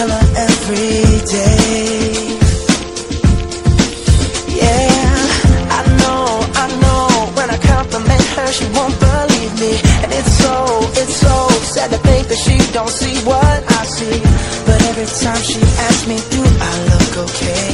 tell her every day. Yeah, I know, when I compliment her, she won't believe me. And it's so sad to think that she don't see what I see. But every time she asks me, do I look okay?